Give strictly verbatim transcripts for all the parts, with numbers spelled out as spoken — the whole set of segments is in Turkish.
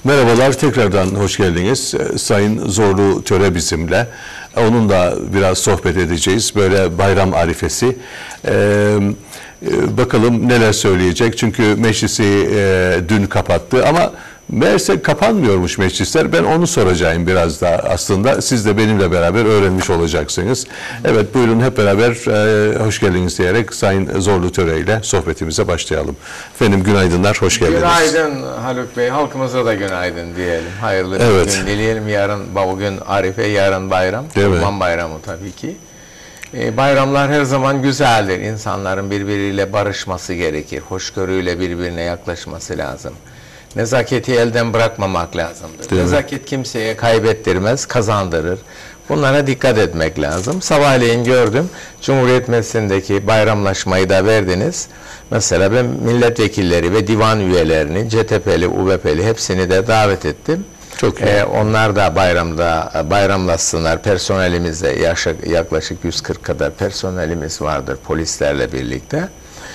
Merhabalar, tekrardan hoş geldiniz. Sayın Zorlu Töre bizimle. Onunla biraz sohbet edeceğiz. Böyle bayram arifesi. Ee, bakalım neler söyleyecek. Çünkü meclisi e, dün kapattı ama meğerse kapanmıyormuş meclisler. Ben onu soracağım biraz da aslında. Siz de benimle beraber öğrenmiş olacaksınız. Evet, buyurun hep beraber e, hoş geldiniz diyerek Sayın Zorlu Töre ile sohbetimize başlayalım. Efendim günaydınlar, hoş geldiniz. Günaydın Haluk Bey, halkımıza da günaydın diyelim. Hayırlı evet. bir gün dileyelim. Yarın bugün Arife, yarın bayram. Kurban bayramı tabii ki. Ee, bayramlar her zaman güzeldir. İnsanların birbiriyle barışması gerekir. Hoşgörüyle birbirine yaklaşması lazım. Nezaketi elden bırakmamak lazımdır. Değil Nezaket mi? Kimseye kaybettirmez, kazandırır. Bunlara dikkat etmek lazım. Sabahleyin gördüm, Cumhuriyet Meclisi'ndeki bayramlaşmayı da verdiniz. Mesela ben milletvekilleri ve divan üyelerini, C T P'li, U B P'li hepsini de davet ettim. Çok iyi. Ee, onlar da bayramda bayramlaşsınlar. Personelimizde yaklaşık yüz kırk kadar personelimiz vardır polislerle birlikte.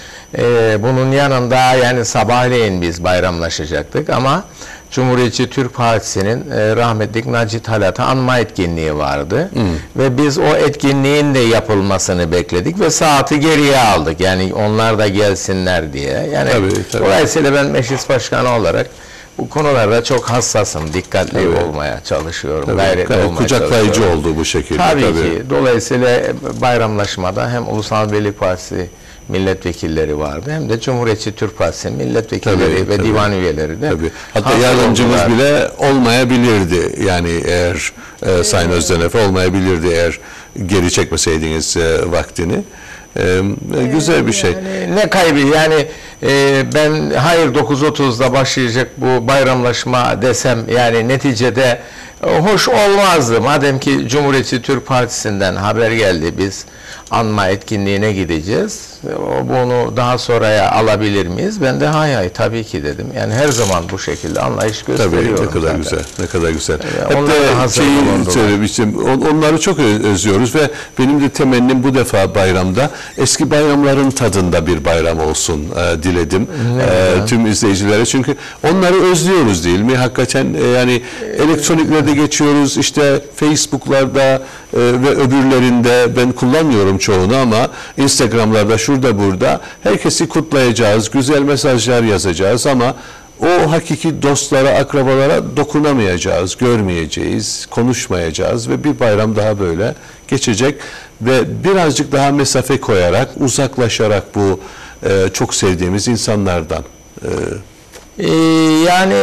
Ee, bunun yanında yani sabahleyin biz bayramlaşacaktık ama Cumhuriyetçi Türk Partisi'nin e, rahmetli Naci Talat'ı anma etkinliği vardı. Hmm. Ve biz o etkinliğin de yapılmasını bekledik ve saati geriye aldık. Yani onlar da gelsinler diye. Yani tabii, tabii. Dolayısıyla ben meclis başkanı olarak bu konularda çok hassasım, dikkatli tabii. olmaya çalışıyorum, tabii. gayretli yani olmaya kucaklayıcı çalışıyorum. oldu bu şekilde. Tabii, tabii ki. Dolayısıyla bayramlaşmada hem Ulusal Birlik Partisi milletvekilleri vardı hem de Cumhuriyetçi Türk Partisi milletvekilleri tabii, ve tabii. divan üyeleri de. Tabii. Hatta yardımcımız oldular. Bile olmayabilirdi. Yani eğer e, Sayın Özden Efe olmayabilirdi eğer geri çekmeseydiniz e, vaktini. Ee, güzel bir şey. Yani ne kaybı yani e, ben hayır dokuz otuzda başlayacak bu bayramlaşma desem yani neticede e, hoş olmazdı. Madem ki Cumhuriyetçi Türk Partisi'nden haber geldi biz anma etkinliğine gideceğiz. Bunu daha sonraya alabilir miyiz? Ben de hay hay tabii ki dedim. Yani her zaman bu şekilde anlayış gösteriyorum. Tabii ne kadar zaten. güzel. Ne kadar güzel. Yani hep de şeyi söylemiştim. Onları çok özlüyoruz ve benim de temennim bu defa bayramda eski bayramların tadında bir bayram olsun e, diledim. E, tüm izleyicilere. Çünkü onları özlüyoruz değil mi? Hakikaten e, yani elektroniklerde geçiyoruz. İşte Facebook'larda e, ve öbürlerinde ben kullanmıyorum çoğunu ama Instagram'larda şurada burada herkesi kutlayacağız, güzel mesajlar yazacağız ama o hakiki dostlara, akrabalara dokunamayacağız, görmeyeceğiz, konuşmayacağız ve bir bayram daha böyle geçecek ve birazcık daha mesafe koyarak, uzaklaşarak bu e, çok sevdiğimiz insanlardan. E, Ee, yani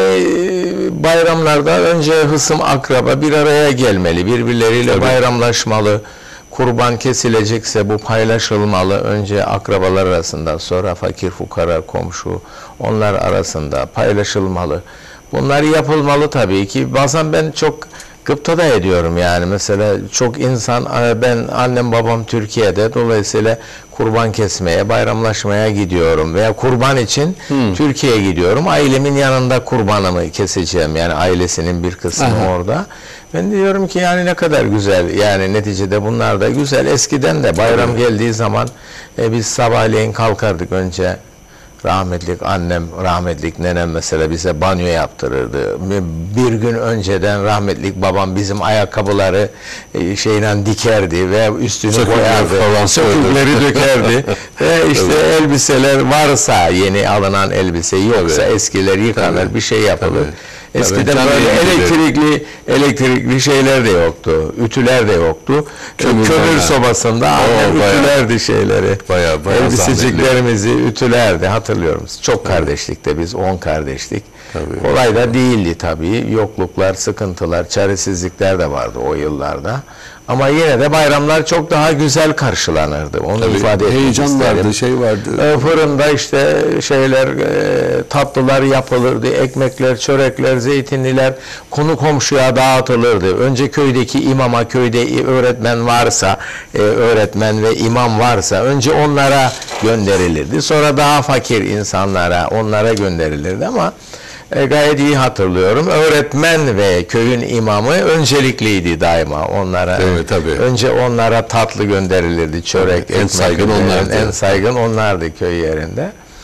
bayramlarda önce hısım akraba bir araya gelmeli, birbirleriyle tabii. bayramlaşmalı. Kurban kesilecekse bu paylaşılmalı. Önce akrabalar arasında, sonra fakir fukara, komşu onlar arasında paylaşılmalı. Bunlar yapılmalı tabii ki. Bazen ben çok gıpta da ediyorum yani. Mesela çok insan, ben annem babam Türkiye'de, dolayısıyla kurban kesmeye, bayramlaşmaya gidiyorum veya kurban için hmm. Türkiye'ye gidiyorum. Ailemin yanında kurbanımı keseceğim. Yani ailesinin bir kısmı Aha. orada. Ben diyorum ki yani ne kadar güzel. Yani neticede bunlar da güzel. Eskiden de bayram geldiği zaman e, biz sabahleyin kalkardık önce. Rahmetlik annem, rahmetlik nenem mesela bize banyo yaptırırdı. Bir gün önceden rahmetlik babam bizim ayakkabıları e, şeyle dikerdi ve üstünü Sökükler boyardı. Sökükleri dökerdi. Ve işte evet. elbiseler varsa yeni alınan elbise yoksa evet. eskiler yıkanır Tabii. bir şey yapılır. Tabii. Eskiden Tabii, böyle elektrikli elektrikli şeyler de yoktu. Ütüler de yoktu. Kömür, Kömür sobasında Oo, ütülerdi bayağı, şeyleri. Bayağı, bayağı elbiseciklerimizi ütülerdi. Hatırlıyor musunuz? Çok kardeşlikte biz on kardeşlik. Tabii. Kolay da değildi tabii. Yokluklar, sıkıntılar, çaresizlikler de vardı o yıllarda. Ama yine de bayramlar çok daha güzel karşılanırdı. Onu tabii, ifade etmek heyecan isterim. vardı, şey vardı. E, fırında işte şeyler, e, tatlılar yapılırdı, ekmekler, çörekler, zeytinliler konu komşuya dağıtılırdı. Önce köydeki imama, köyde öğretmen varsa, e, öğretmen ve imam varsa önce onlara gönderilirdi. Sonra daha fakir insanlara, onlara gönderilirdi ama E, gayet iyi hatırlıyorum. Öğretmen ve köyün imamı öncelikliydi daima onlara. Evet, tabii. Önce onlara tatlı gönderilirdi, çörek, en saygın onlardı. En saygın onlardı köy yerinde.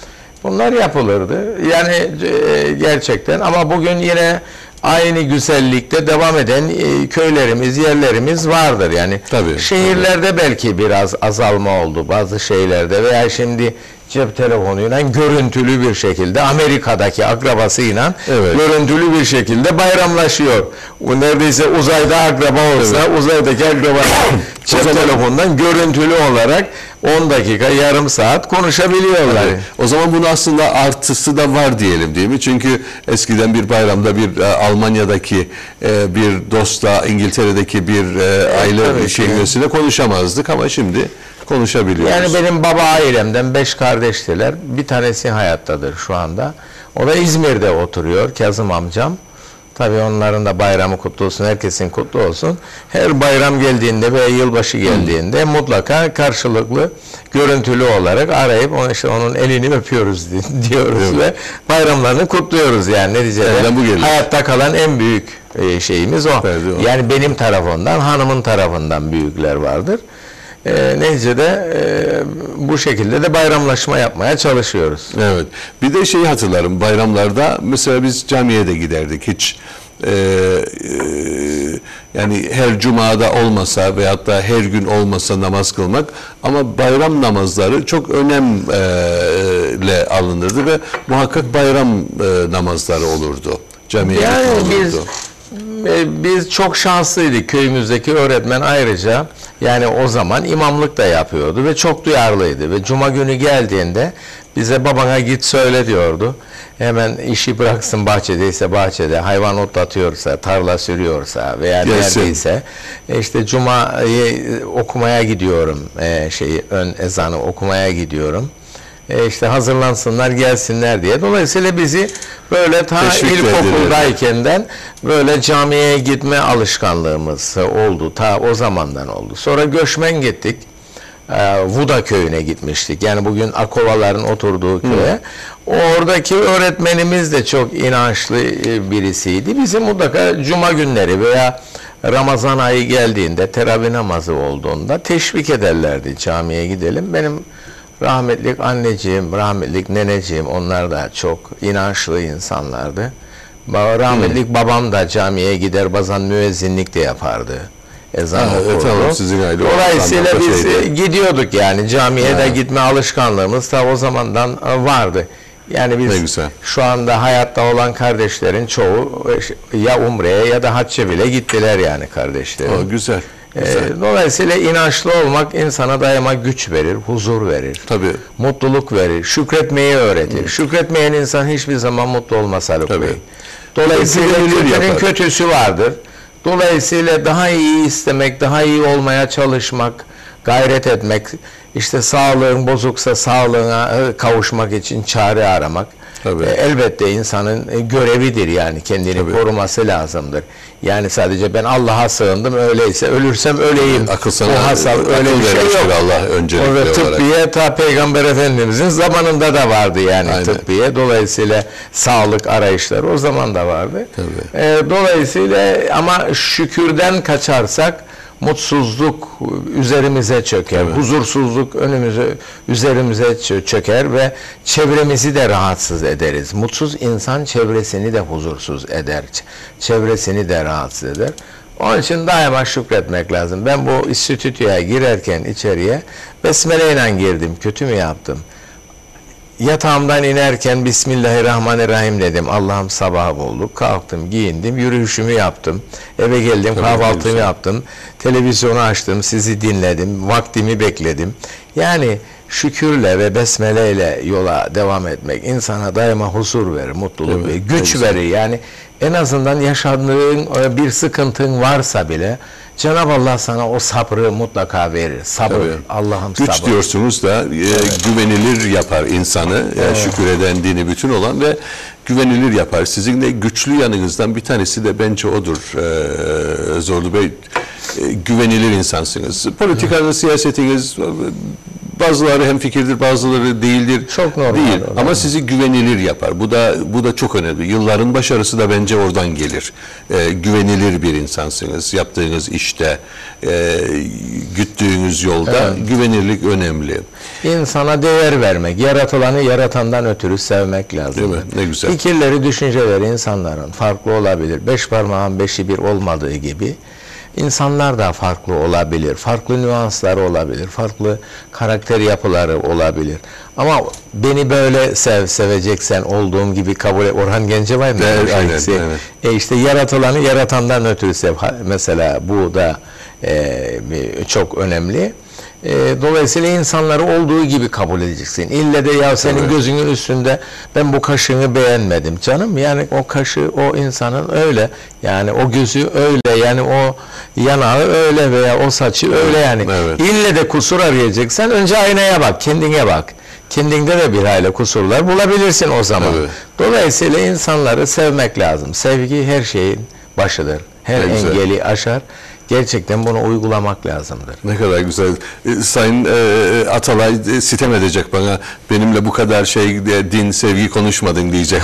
Bunlar yapılırdı. Yani e, gerçekten ama bugün yine aynı güzellikte devam eden e, köylerimiz, yerlerimiz vardır. Yani Tabii, şehirlerde tabii. belki biraz azalma oldu bazı şeylerde veya şimdi cep telefonuyla görüntülü bir şekilde Amerika'daki akrabasıyla evet. görüntülü bir şekilde bayramlaşıyor. O neredeyse uzayda akraba olsa evet. uzaydaki akraba cep telefonundan görüntülü olarak on dakika, yarım saat konuşabiliyorlar. Evet. O zaman bunun aslında artısı da var diyelim, değil mi? Çünkü eskiden bir bayramda bir e, Almanya'daki e, bir dostla İngiltere'deki bir e, evet, aile şeylesiyle konuşamazdık ama şimdi konuşabiliyoruz. Yani benim baba ailemden beş kardeştiler. Bir tanesi hayattadır şu anda. O da İzmir'de oturuyor, Kazım amcam. Tabii onların da bayramı kutlu olsun, herkesin kutlu olsun. Her bayram geldiğinde veya yılbaşı geldiğinde hmm. mutlaka karşılıklı görüntülü olarak arayıp onu işte onun elini öpüyoruz diyoruz evet. ve bayramlarını kutluyoruz yani neticede. Hayatta kalan en büyük şeyimiz o. Evet, o. Yani benim tarafından, hanımın tarafından büyükler vardır. E, neyse de e, bu şekilde de bayramlaşma yapmaya çalışıyoruz. Evet. Bir de şeyi hatırlarım, bayramlarda mesela biz camiye de giderdik hiç e, e, yani her cumada olmasa veyahut da her gün olmasa namaz kılmak ama bayram namazları çok önemle alınırdı ve muhakkak bayram e, namazları olurdu. Camiye yani olurdu. Biz, Biz çok şanslıydık. Köyümüzdeki öğretmen ayrıca yani o zaman imamlık da yapıyordu ve çok duyarlıydı ve cuma günü geldiğinde bize babana git söyle diyordu. Hemen işi bıraksın, bahçedeyse bahçede, hayvan otlatıyorsa, tarla sürüyorsa veya Gelsin. neredeyse işte cumayı okumaya gidiyorum, e, şeyi ön ezanı okumaya gidiyorum. E işte hazırlansınlar gelsinler diye. Dolayısıyla bizi böyle ta ilkokuldayken böyle camiye gitme alışkanlığımız oldu. Ta o zamandan oldu. Sonra göçmen gittik. E, Vuda köyüne gitmiştik. Yani bugün Akovaların oturduğu köye. Hmm. Oradaki öğretmenimiz de çok inançlı birisiydi. Bizi mutlaka cuma günleri veya Ramazan ayı geldiğinde, teravih namazı olduğunda teşvik ederlerdi camiye gidelim. Benim rahmetlik anneciğim, rahmetlik neneciğim onlar da çok inançlı insanlardı. Rahmetlik hmm. babam da camiye gider bazen müezzinlik de yapardı. Ezan ha, okurdu. Tamam, sizin aile dolayısıyla biz şeydi. gidiyorduk yani camiye ha. de gitme alışkanlığımız da o zamandan vardı. Yani biz şu anda hayatta olan kardeşlerin çoğu ya umreye ya da hacca bile gittiler yani kardeşlerim. O güzel. Güzel. Dolayısıyla inançlı olmak insana daima güç verir, huzur verir, tabii. mutluluk verir, şükretmeyi öğretir. Hı. Şükretmeyen insan hiçbir zaman mutlu olmaz Haluk Bey. Dolayısıyla kötünün kötüsü vardır. Dolayısıyla daha iyi istemek, daha iyi olmaya çalışmak, gayret etmek, işte sağlığın bozuksa sağlığına kavuşmak için çare aramak. Tabii. Elbette insanın görevidir yani kendini Tabii. koruması lazımdır. Yani sadece ben Allah'a sığındım öyleyse ölürsem öleyim. Akıl sana o hasal öyle bir şey yok. Allah öncelikli olarak. Tıbbiye ta Peygamber Efendimizin zamanında da vardı yani Aynen. tıbbiye. Dolayısıyla sağlık arayışları o zaman da vardı. Tabii. Dolayısıyla ama şükürden kaçarsak mutsuzluk üzerimize çöker, evet. huzursuzluk önümüze, üzerimize çöker ve çevremizi de rahatsız ederiz. Mutsuz insan çevresini de huzursuz eder, çevresini de rahatsız eder. Onun için daima şükretmek lazım. Ben bu stüdyoya girerken içeriye besmele ile girdim, kötü mü yaptım? Yatağımdan inerken Bismillahirrahmanirrahim dedim. Allah'ım sabahı bulduk. Kalktım, giyindim, yürüyüşümü yaptım. Eve geldim, Tabii kahvaltımı güzel. yaptım. Televizyonu açtım, sizi dinledim. Vaktimi bekledim. Yani şükürle ve besmeleyle yola devam etmek insana daima huzur verir, mutluluk verir, güç güzel. verir. Yani en azından yaşadığın bir sıkıntın varsa bile Cenab-ı Allah sana o sabrı mutlaka verir. Sabır, Allah'ım sabır. Güç diyorsunuz da e, evet. güvenilir yapar insanı. Evet. E, şükür eden dini bütün olan ve güvenilir yapar. Sizin de güçlü yanınızdan bir tanesi de bence odur e, Zorlu Bey. E, güvenilir insansınız. Politikanız, evet. siyasetiniz bazıları hemfikirdir, bazıları değildir. Çok normal. Değil. Normal. Ama sizi güvenilir yapar. Bu da bu da çok önemli. Yılların başarısı da bence oradan gelir. Ee, güvenilir bir insansınız. Yaptığınız işte, e, güttüğünüz yolda Evet. güvenirlik önemli. İnsana değer vermek, yaratılanı yaratandan ötürü sevmek lazım. Değil mi? Ne güzel. Fikirleri, düşünceleri insanların farklı olabilir. Beş parmağın beşi bir olmadığı gibi insanlar da farklı olabilir. Farklı nüansları olabilir. Farklı karakter yapıları olabilir. Ama beni böyle sev, seveceksen olduğum gibi kabul et. Orhan Gencebay mı? Evet, aynen, Şeysi. evet. E işte yaratılanı yaratandan ötürü sev. Ha, mesela bu da e, çok önemli. E, dolayısıyla insanları olduğu gibi kabul edeceksin. İlle de ya senin Evet. gözünün üstünde ben bu kaşını beğenmedim. Canım yani o kaşı o insanın öyle. Yani o gözü öyle. Yani o yanağı öyle veya o saçı öyle yani. Evet. İlle de kusur arayacaksan önce aynaya bak, kendine bak. Kendinde de bir hayli kusurlar bulabilirsin o zaman. Evet. Dolayısıyla insanları sevmek lazım. Sevgi her şeyin başıdır. Her Ne güzel. engeli aşar. Gerçekten bunu uygulamak lazımdır. Ne kadar güzel. E, Sayın e, Atalay e, sitem edecek bana. Benimle bu kadar şey e, din, sevgi konuşmadın diyecek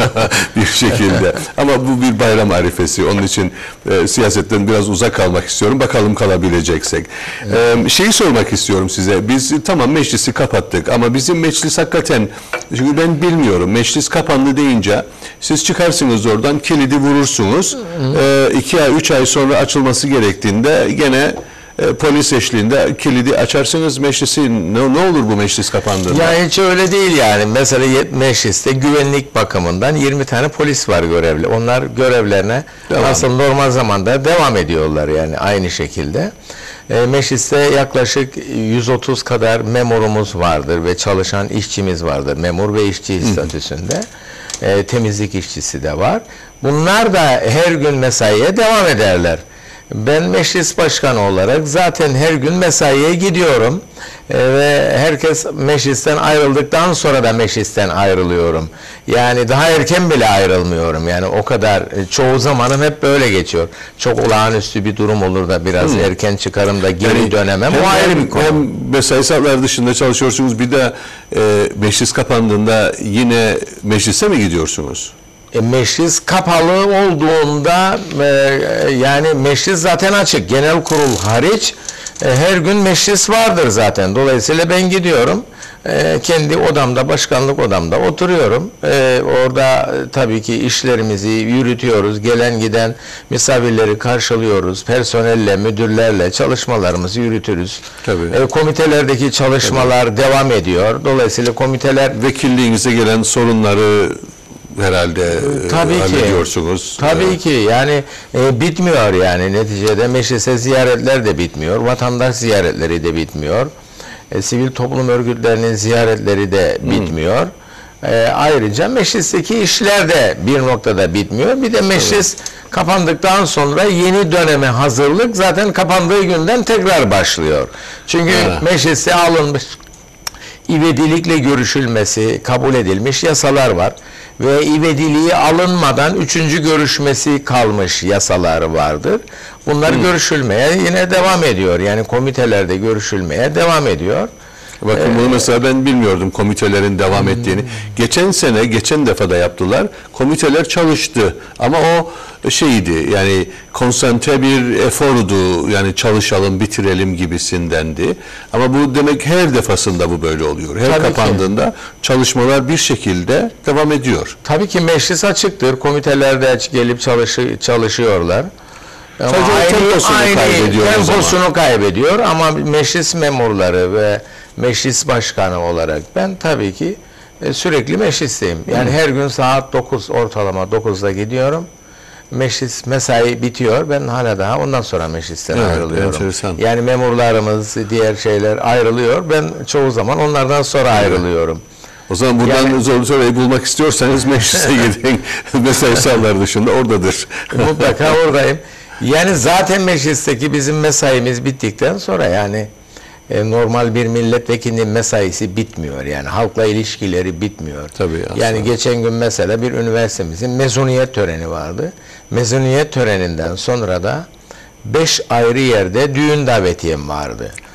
bir şekilde. Ama bu bir bayram arifesi. Onun için e, siyasetten biraz uzak kalmak istiyorum. Bakalım kalabileceksek. E, şeyi sormak istiyorum size. Biz tamam meclisi kapattık ama bizim meclis hakikaten, çünkü ben bilmiyorum. Meclis kapandı deyince siz çıkarsınız oradan, kilidi vurursunuz. E, iki ay, üç ay sonra açılması gerek gene e, polis eşliğinde kilidi açarsınız meclisi. Ne, ne olur bu meclis kapandığında? Ya hiç öyle değil yani. Mesela mecliste güvenlik bakımından yirmi tane polis var görevli. Onlar görevlerine Devam. nasıl normal zamanda devam ediyorlar yani aynı şekilde. E, mecliste yaklaşık yüz otuz kadar memurumuz vardır ve çalışan işçimiz vardır. Memur ve işçi statüsünde. E, temizlik işçisi de var. Bunlar da her gün mesaiye devam ederler. Ben meclis başkanı olarak zaten her gün mesaiye gidiyorum e, ve herkes meclisten ayrıldıktan sonra da meclisten ayrılıyorum. Yani daha erken bile ayrılmıyorum. Yani o kadar e, çoğu zamanım hep böyle geçiyor. Çok olağanüstü bir durum olur da biraz hmm. erken çıkarım da geri yani, dönemem. Hem, o ayrı bir konu. Hem mesai saatleri dışında çalışıyorsunuz, bir de e, meclis kapandığında yine meclise mi gidiyorsunuz? E, meclis kapalı olduğunda e, yani meclis zaten açık. Genel kurul hariç e, her gün meclis vardır zaten. Dolayısıyla ben gidiyorum. E, kendi odamda, başkanlık odamda oturuyorum. E, orada e, tabii ki işlerimizi yürütüyoruz. Gelen giden misafirleri karşılıyoruz. Personelle, müdürlerle çalışmalarımızı yürütürüz. Tabii. E, komitelerdeki çalışmalar tabii. devam ediyor. Dolayısıyla komiteler... Vekilliğinize gelen sorunları herhalde tabii e, ki hallediyorsunuz. Tabii evet. ki yani e, bitmiyor yani neticede meclise ziyaretler de bitmiyor, vatandaş ziyaretleri de bitmiyor, e, sivil toplum örgütlerinin ziyaretleri de bitmiyor. Hmm. E, ayrıca meclisteki işler de bir noktada bitmiyor. Bir de meclis evet. kapandıktan sonra yeni döneme hazırlık zaten kapandığı günden tekrar başlıyor. Çünkü evet. mecliste alınmış ivedilikle görüşülmesi, kabul edilmiş yasalar var. Ve ivediliği alınmadan üçüncü görüşmesi kalmış yasalar vardır. Bunlar hmm. görüşülmeye yine devam ediyor. Yani komitelerde görüşülmeye devam ediyor. Bakın ee, bunu mesela ben bilmiyordum komitelerin devam hmm. ettiğini. Geçen sene, geçen defa da yaptılar. Komiteler çalıştı. Ama o şeydi, yani konsantre bir efordu. Yani çalışalım, bitirelim gibisindendi. Ama bu demek her defasında bu böyle oluyor. Her Tabii kapandığında ki. çalışmalar bir şekilde devam ediyor. Tabii ki meclis açıktır. Komiteler de gelip çalışı, çalışıyorlar. Ama aynı, temposunu aynı kaybediyor. Temposunu kaybediyor ama meclis memurları ve meclis başkanı olarak ben tabii ki e, sürekli meclisteyim. Yani hmm. her gün saat dokuz ortalama dokuzda gidiyorum. Meclis mesai bitiyor. Ben hala daha ondan sonra meclisten evet, ayrılıyorum. Enteresan. Yani memurlarımız, diğer şeyler ayrılıyor. Ben çoğu zaman onlardan sonra evet. ayrılıyorum. O zaman buradan yani, zorlu soruyu bulmak istiyorsanız meclise gidin. Mesai saatleri dışında oradadır. Mutlaka oradayım. Yani zaten meclisteki bizim mesaimiz bittikten sonra yani e, normal bir milletvekilinin mesaisi bitmiyor. Yani halkla ilişkileri bitmiyor. Tabii aslında. Yani geçen gün mesela bir üniversitemizin mezuniyet töreni vardı. Mezuniyet töreninden sonra da beş ayrı yerde düğün davetiyem vardı.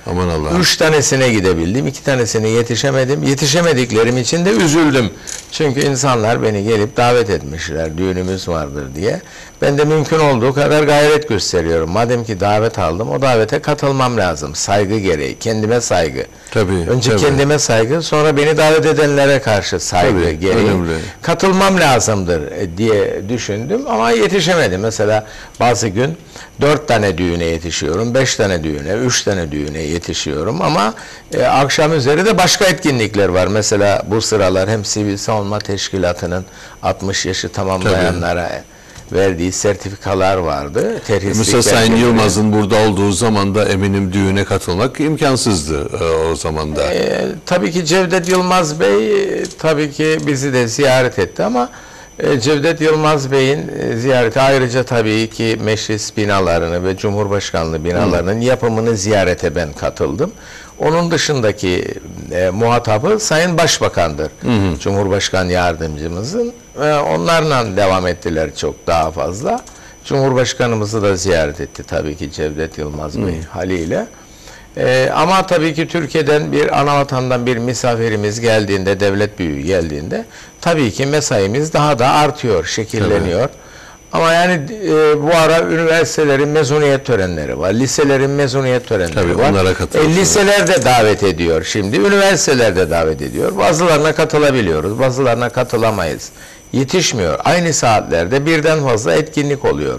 Aman Allah'ım. Üç tanesine gidebildim, iki tanesine yetişemedim. Yetişemediklerim için de üzüldüm. Çünkü insanlar beni gelip davet etmişler, düğünümüz vardır diye. Ben de mümkün olduğu kadar gayret gösteriyorum. Madem ki davet aldım, o davete katılmam lazım. Saygı gereği, kendime saygı. Tabii, Önce tabii. kendime saygı, sonra beni davet edenlere karşı saygı Tabii, gereği. önemli. Katılmam lazımdır diye düşündüm ama yetişemedim. Mesela bazı gün dört tane düğüne yetişiyorum, beş tane düğüne, üç tane düğüne yetişiyorum ama e, akşam üzeri de başka etkinlikler var. Mesela bu sıralar hem Sivil Savunma Teşkilatı'nın altmış yaşı tamamlayanlara Tabii. verdiği sertifikalar vardı. Mesela Sayın Yılmaz'ın burada olduğu zaman da eminim düğüne katılmak imkansızdı e, o zaman da. E, tabii ki Cevdet Yılmaz Bey e, tabii ki bizi de ziyaret etti ama e, Cevdet Yılmaz Bey'in e, ziyareti ayrıca tabii ki meclis binalarını ve Cumhurbaşkanlığı binalarının Hı. yapımını ziyarete ben katıldım. Onun dışındaki e, muhatabı Sayın Başbakan'dır. Hı hı. Cumhurbaşkanı yardımcımızın. E, onlarla devam ettiler çok daha fazla. Cumhurbaşkanımızı da ziyaret etti tabii ki Cevdet Yılmaz Bey hı. haliyle. E, ama tabii ki Türkiye'den bir anavatandan bir misafirimiz geldiğinde, devlet büyüğü geldiğinde tabii ki mesaimiz daha da artıyor, şekilleniyor. Tabii. Ama yani e, bu ara üniversitelerin mezuniyet törenleri var, liselerin mezuniyet törenleri Tabii, var. Onlara e, liseler de davet ediyor şimdi, üniversiteler de davet ediyor. Bazılarına katılabiliyoruz, bazılarına katılamayız. Yetişmiyor. Aynı saatlerde birden fazla etkinlik oluyor.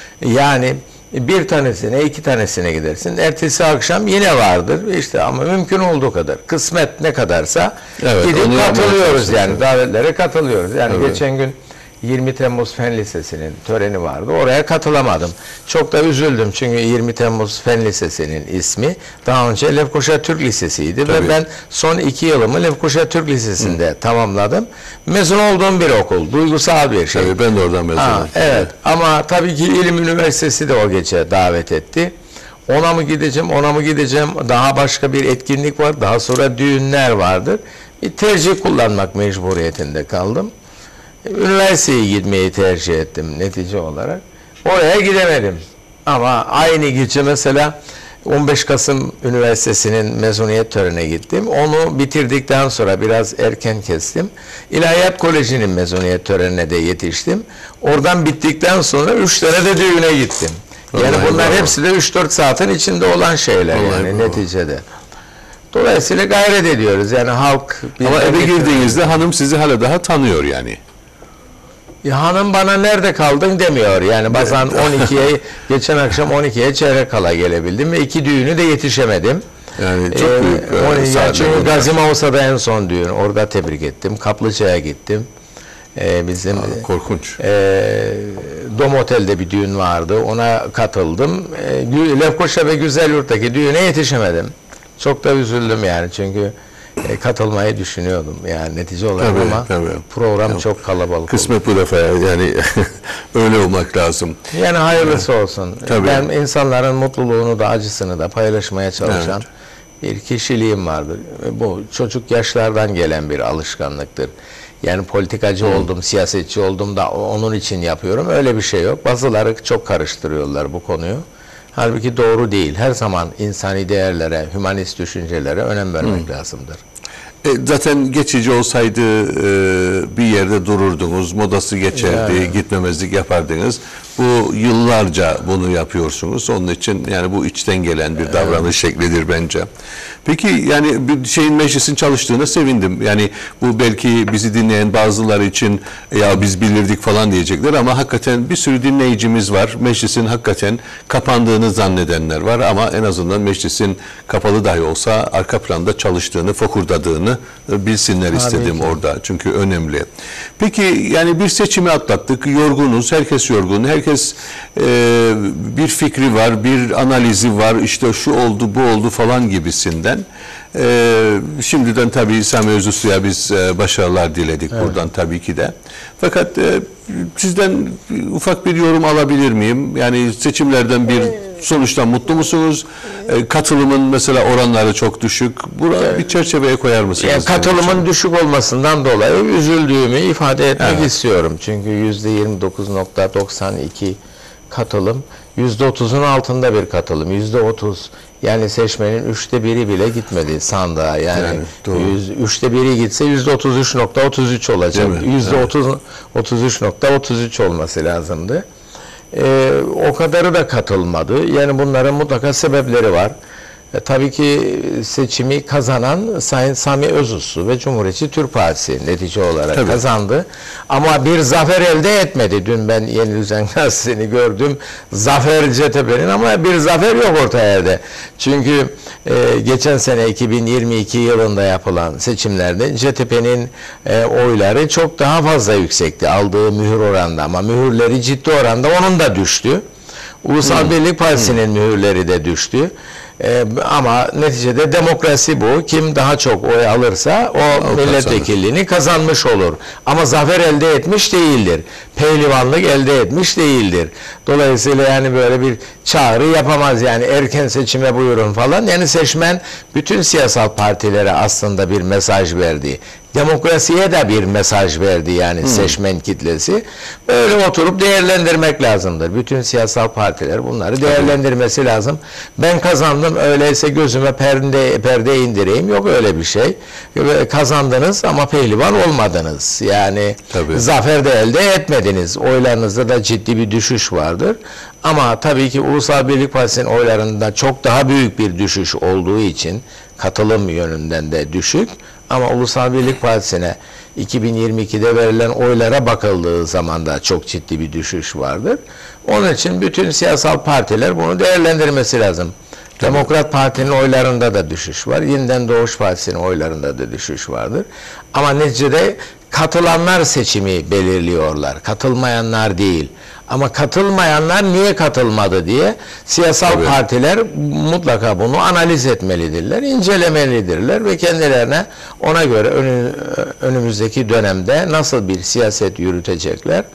Yani bir tanesine, iki tanesine gidersin. Ertesi akşam yine vardır. İşte ama mümkün olduğu kadar, kısmet ne kadarsa evet, gidip katılıyoruz yani. Davetlere katılıyoruz. Yani evet. geçen gün yirmi Temmuz Fen Lisesi'nin töreni vardı. Oraya katılamadım. Çok da üzüldüm çünkü yirmi Temmuz Fen Lisesi'nin ismi daha önce Lefkoşa Türk Lisesi'ydi ve ben son iki yılımı Lefkoşa Türk Lisesi'nde Hı. tamamladım. Mezun olduğum bir okul. Duygusal bir şey. Tabii ben de oradan mezun oldum. Evet ama tabii ki İlim Üniversitesi de o gece davet etti. Ona mı gideceğim, ona mı gideceğim? Daha başka bir etkinlik var. Daha sonra düğünler vardır. Bir tercih kullanmak mecburiyetinde kaldım. Üniversiteye gitmeyi tercih ettim netice olarak. Oraya gidemedim. Ama aynı gece mesela on beş Kasım Üniversitesi'nin mezuniyet törenine gittim. Onu bitirdikten sonra biraz erken kestim. İlahiyat Koleji'nin mezuniyet törenine de yetiştim. Oradan bittikten sonra üç tane de düğüne gittim. Yani Vallahi bunlar bravo. hepsi de üç dört saatin içinde olan şeyler Vallahi yani bravo. neticede. Dolayısıyla gayret ediyoruz. Yani halk... Ama eve girdiğinizde hanım sizi hala daha tanıyor yani. Ya hanım bana nerede kaldın demiyor. Yani bazen on ikiye geçen akşam on ikiye çeyrek kala gelebildim ve iki düğünü de yetişemedim. Yani çok ee, büyük. E, yani çünkü Gazi Mausa'da en son düğün. Orada tebrik ettim. Kaplıca'ya gittim. Ee, bizim Aa, korkunç. E, Dom Otel'de bir düğün vardı. Ona katıldım. E, Lefkoşa ve Güzelyurt'taki düğüne yetişemedim. Çok da üzüldüm yani çünkü E, katılmayı düşünüyordum yani netice olarak tabii, ama tabii. program yani, çok kalabalık kısmet oldu. Bu defa yani öyle olmak lazım. Yani hayırlısı evet. olsun. Tabii. Ben insanların mutluluğunu da acısını da paylaşmaya çalışan evet. bir kişiliğim vardır. Bu çocuk yaşlardan gelen bir alışkanlıktır. Yani politikacı Hı. oldum, siyasetçi oldum da onun için yapıyorum. Öyle bir şey yok. Bazıları çok karıştırıyorlar bu konuyu. Halbuki doğru değil. Her zaman insani değerlere, hümanist düşüncelere önem vermek Hı. lazımdır. E, zaten geçici olsaydı e, bir yerde dururdunuz, modası geçerdi, yani. gitmemezlik yapardınız. Bu yıllarca bunu yapıyorsunuz. Onun için yani bu içten gelen bir davranış evet. şeklidir bence. Peki yani bir şeyin meclisin çalıştığına sevindim. Yani bu belki bizi dinleyen bazıları için ya biz bilirdik falan diyecekler ama hakikaten bir sürü dinleyicimiz var. Meclisin hakikaten kapandığını zannedenler var ama en azından meclisin kapalı dahi olsa arka planda çalıştığını, fokurdadığını bilsinler Tabii istedim ki. orada. Çünkü önemli. Peki yani bir seçimi atlattık. Yorgunuz. Herkes yorgun. Herkes e, bir fikri var, bir analizi var. İşte şu oldu, bu oldu falan gibisinden. E, şimdiden tabii Sami Özüsu'ya biz e, başarılar diledik evet. buradan tabii ki de. Fakat e, sizden ufak bir yorum alabilir miyim? Yani seçimlerden bir sonuçtan mutlu musunuz? E, katılımın mesela oranları çok düşük. Buraya bir çerçeveye koyar mısınız? Yani katılımın düşük olmasından dolayı üzüldüğümü ifade etmek evet. istiyorum. Çünkü yüzde yirmi dokuz nokta doksan iki katılım yüzde otuzun altında bir katılım. yüzde otuz yani seçmenin üçte biri bile gitmedi sandığa. Yani, Yani doğru. yüz, üçte biri gitse yüzde otuz üç nokta otuz üç olacak. yüzde otuz otuz üç nokta otuz üç olması lazımdı. Ee, o kadarı da katılmadı. Yani bunların mutlaka sebepleri var. E, tabii ki seçimi kazanan Sayın Sami Özuslu ve Cumhuriyetçi Türk Partisi netice olarak tabii. kazandı. Ama bir zafer elde etmedi. Dün ben Yeni Düzen Gazetesi'ni gördüm. Zafer C T P'nin ama bir zafer yok orta yerde. Çünkü e, geçen sene iki bin yirmi iki yılında yapılan seçimlerde C T P'nin e, oyları çok daha fazla yüksekti. Aldığı mühür oranında ama mühürleri ciddi oranda onun da düştü. Ulusal hmm. Birlik Partisi'nin hmm. mühürleri de düştü. Ee, ama neticede demokrasi bu. Kim daha çok oy alırsa o, o milletvekilliğini kazanmış olur. Ama zafer elde etmiş değildir. Pehlivanlık elde etmiş değildir. Dolayısıyla yani böyle bir çağrı yapamaz. Yani erken seçime buyurun falan. Yani seçmen bütün siyasal partilere aslında bir mesaj verdi. Demokrasiye de bir mesaj verdi yani hmm. seçmen kitlesi. Böyle oturup değerlendirmek lazımdır. Bütün siyasal partiler bunları değerlendirmesi lazım. Ben kazandım öyleyse gözüme perde, perde indireyim. Yok öyle bir şey. Kazandınız ama pehlivan olmadınız. Yani tabii. zafer de elde etmediniz. Oylarınızda da ciddi bir düşüş vardır. Ama tabii ki Ulusal Birlik Partisi'nin oylarında çok daha büyük bir düşüş olduğu için katılım yönünden de düşük. Ama Ulusal Birlik Partisi'ne iki bin yirmi ikide verilen oylara bakıldığı zaman da çok ciddi bir düşüş vardır. Onun için bütün siyasal partiler bunu değerlendirmesi lazım. Tabii. Demokrat Parti'nin oylarında da düşüş var. Yeniden Doğuş Partisi'nin oylarında da düşüş vardır. Ama neticede katılanlar seçimi belirliyorlar. Katılmayanlar değil. Ama katılmayanlar niye katılmadı diye siyasal Tabii. partiler mutlaka bunu analiz etmelidirler, incelemelidirler ve kendilerine ona göre önü, önümüzdeki dönemde nasıl bir siyaset yürütecekler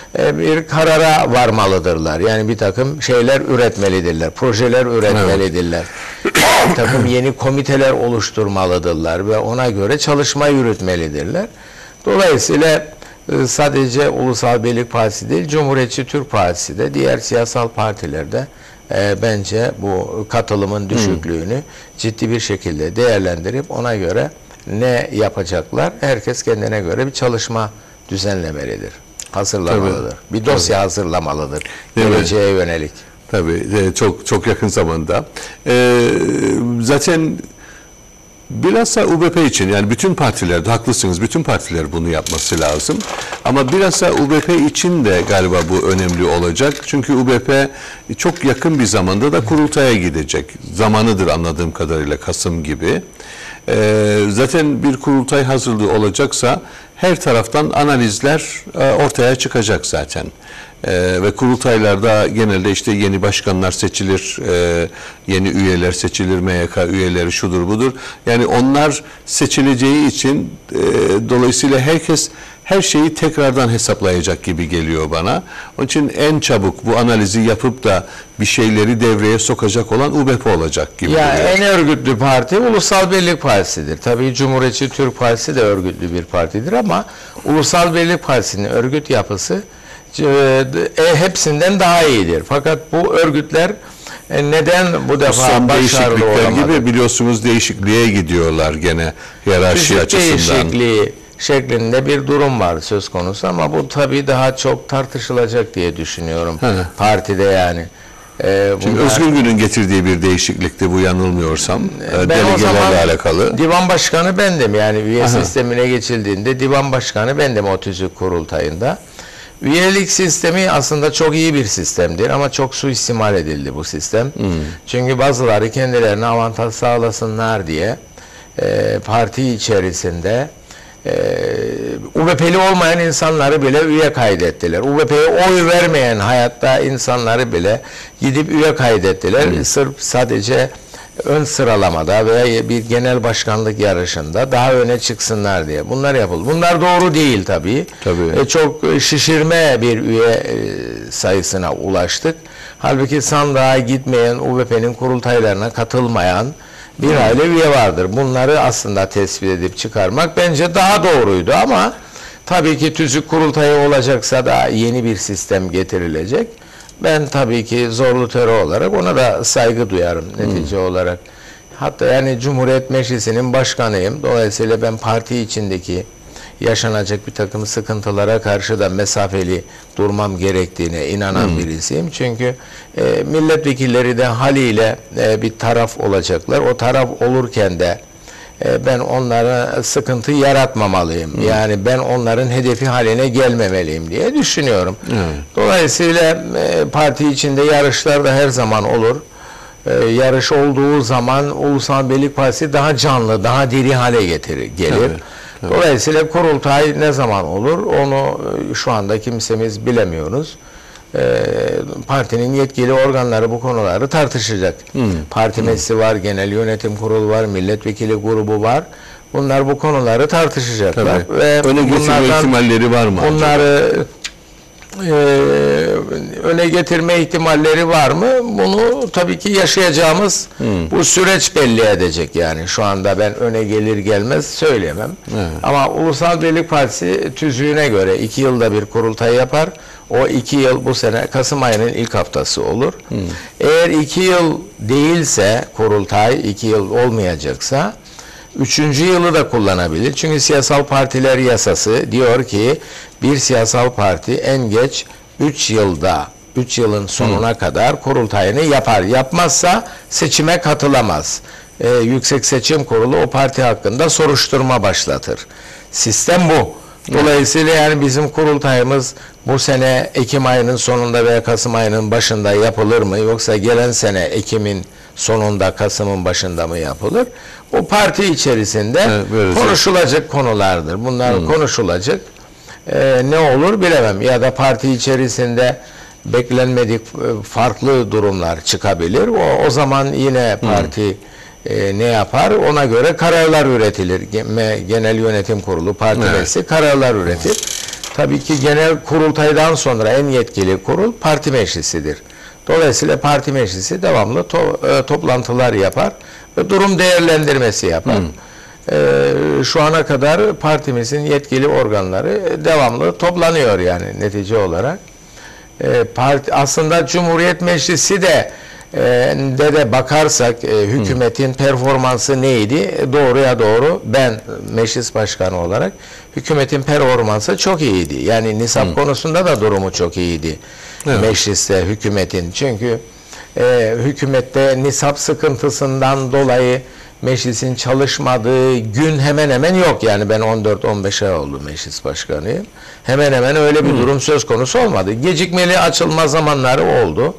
bir karara varmalıdırlar. Yani bir takım şeyler üretmelidirler, projeler üretmelidirler. Evet. Bir takım yeni komiteler oluşturmalıdırlar ve ona göre çalışma yürütmelidirler. Dolayısıyla sadece Ulusal Birlik Partisi değil, Cumhuriyetçi Türk Partisi de diğer siyasal partilerde e, bence bu katılımın düşüklüğünü hmm. ciddi bir şekilde değerlendirip ona göre ne yapacaklar? Herkes kendine göre bir çalışma düzenlemelidir. Hazırlamalıdır. Tabii. Bir dosya Tabii. hazırlamalıdır. Geleceğe yönelik. Tabii çok çok yakın zamanda. Ee, zaten bilhassa U B P için yani bütün partiler, haklısınız, bütün partiler bunu yapması lazım. Ama bilhassa U B P için de galiba bu önemli olacak. Çünkü U B P çok yakın bir zamanda da kurultaya gidecek. Zamanıdır anladığım kadarıyla Kasım gibi. Ee, zaten bir kurultay hazırlığı olacaksa her taraftan analizler e, ortaya çıkacak zaten. Ee, ve kurultaylarda genelde işte yeni başkanlar seçilir, e, yeni üyeler seçilir, M Y K üyeleri şudur budur. Yani onlar seçileceği için e, dolayısıyla herkes her şeyi tekrardan hesaplayacak gibi geliyor bana. Onun için en çabuk bu analizi yapıp da bir şeyleri devreye sokacak olan U B P olacak gibi ya geliyor. En örgütlü parti Ulusal Birlik Partisi'dir. Tabii Cumhuriyetçi Türk Partisi de örgütlü bir partidir ama Ulusal Birlik Partisi'nin örgüt yapısı E, hepsinden daha iyidir. Fakat bu örgütler e, neden bu defa Son başarılı olamadı? Gibi biliyorsunuz değişikliğe gidiyorlar gene hiyerarşi açısından. Değişikliği şeklinde bir durum var söz konusu ama bu tabii daha çok tartışılacak diye düşünüyorum He. partide yani. Ee, Şimdi bunlar, Özgür Gün'ün getirdiği bir değişiklikti bu yanılmıyorsam. Ben delegelerle alakalı. Divan Başkanı bendim yani üye Aha. sistemine geçildiğinde Divan Başkanı bendim o tüzük kurultayında. Üyelik sistemi aslında çok iyi bir sistemdir ama çok suistimal edildi bu sistem. Hmm. Çünkü bazıları kendilerine avantaj sağlasınlar diye e, parti içerisinde e, U B P'li olmayan insanları bile üye kaydettiler. U B P'ye oy vermeyen hayatta insanları bile gidip üye kaydettiler. Hmm. Sırf sadece ön sıralamada veya bir genel başkanlık yarışında daha öne çıksınlar diye. Bunlar yapıldı. Bunlar doğru değil tabii. Tabii. E, çok şişirme bir üye e, sayısına ulaştık. Halbuki sandığa gitmeyen, U B P'nin kurultaylarına katılmayan bir aile üye vardır. Bunları aslında tespit edip çıkarmak bence daha doğruydu ama tabii ki tüzük kurultayı olacaksa da yeni bir sistem getirilecek. Ben tabii ki zorlu terör olarak ona da saygı duyarım netice hmm. olarak. Hatta yani Cumhuriyet Meclisi'nin başkanıyım. Dolayısıyla ben parti içindeki yaşanacak bir takım sıkıntılara karşı da mesafeli durmam gerektiğine inanan hmm. birisiyim. Çünkü e, milletvekilleri de haliyle e, bir taraf olacaklar. O taraf olurken de e, ben onlara sıkıntı yaratmamalıyım. Hmm. Yani ben onların hedefi haline gelmemeliyim diye düşünüyorum. Hmm. Dolayısıyla e, parti içinde yarışlar da her zaman olur. E, yarış olduğu zaman Ulusal Birlik Partisi daha canlı, daha diri hale getirir, gelir. Tabii. Dolayısıyla kurultay ne zaman olur onu şu anda kimsemiz bilemiyoruz. E, partinin yetkili organları bu konuları tartışacak. Hmm. Parti hmm. meclisi var, genel yönetim kurulu var, milletvekili grubu var. Bunlar bu konuları tartışacaklar. Tabii. Ve öne getirme ihtimalleri var mı? Bunları acaba? Ee, öne getirme ihtimalleri var mı? Bunu tabii ki yaşayacağımız hmm. bu süreç belli edecek yani. Şu anda ben öne gelir gelmez söyleyemem. Evet. Ama Ulusal Birlik Partisi tüzüğüne göre iki yılda bir kurultay yapar. O iki yıl bu sene Kasım ayının ilk haftası olur. Hmm. Eğer iki yıl değilse kurultay, iki yıl olmayacaksa üçüncü yılı da kullanabilir. Çünkü siyasal partiler yasası diyor ki bir siyasal parti en geç üç yılda, üç yılın sonuna Hı. kadar kurultayını yapar. Yapmazsa seçime katılamaz. Ee, Yüksek Seçim Kurulu o parti hakkında soruşturma başlatır. Sistem bu. Dolayısıyla yani bizim kurultayımız bu sene Ekim ayının sonunda veya Kasım ayının başında yapılır mı? Yoksa gelen sene Ekim'in sonunda, Kasım'ın başında mı yapılır? O parti içerisinde evet, konuşulacak konulardır. Bunlar hmm. konuşulacak. Ee, ne olur bilemem. Ya da parti içerisinde beklenmedik farklı durumlar çıkabilir. O, o zaman yine parti hmm. e, ne yapar? Ona göre kararlar üretilir. Genel Yönetim Kurulu, parti evet. meclisi kararlar üretir. Tabii ki genel kurultaydan sonra en yetkili kurul parti meclisidir. Dolayısıyla parti meclisi devamlı to e, toplantılar yapar ve durum değerlendirmesi yapar. Hmm. E, şu ana kadar partimizin yetkili organları devamlı toplanıyor yani netice olarak. E, parti, aslında Cumhuriyet Meclisi de e, de, de bakarsak e, hükümetin hmm. performansı neydi? Doğruya doğru ben meclis başkanı olarak hükümetin performansı çok iyiydi. Yani nisap hmm. konusunda da durumu çok iyiydi. Evet. Mecliste hükümetin. Çünkü e, hükümette nisap sıkıntısından dolayı meclisin çalışmadığı gün hemen hemen yok. Yani ben on dört on beş ay oldu meclis başkanıyım. Hemen hemen öyle bir hmm. durum söz konusu olmadı. Gecikmeli açılma zamanları oldu.